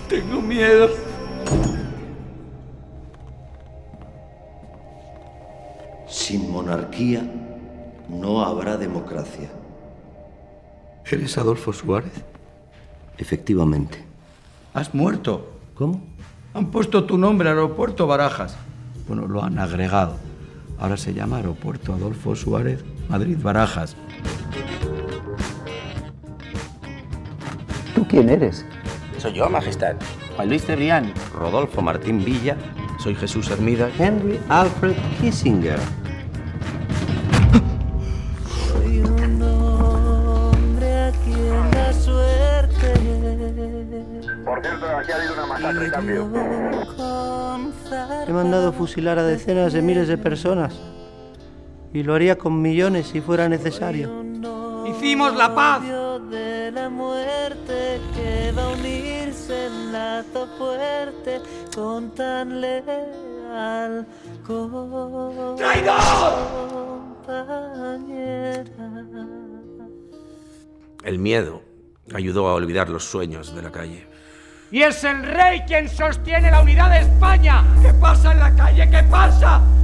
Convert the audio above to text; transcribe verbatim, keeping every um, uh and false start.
Tengo miedo. Sin monarquía no habrá democracia. ¿Eres Adolfo Suárez? Efectivamente. ¿Has muerto? ¿Cómo? Han puesto tu nombre, Aeropuerto Barajas. Bueno, lo han agregado. Ahora se llama Aeropuerto Adolfo Suárez Madrid Barajas. ¿Tú quién eres? Soy yo, majestad. Juan Luis Cebrián. Rodolfo Martín Villa. Soy Jesús Hermida. Henry Alfred Kissinger. Soy un hombre aquí en la suerte. Por cierto, aquí ha habido una masacre, cambio. He mandado fusilar a decenas de miles de personas y lo haría con millones si fuera necesario. ¡Hicimos la paz! De la muerte que va a unirse en lazo fuerte con tan leal ¡Traidor! compañera. El miedo ayudó a olvidar los sueños de la calle. Y es el rey quien sostiene la unidad de España. ¿Qué pasa en la calle? ¿Qué pasa?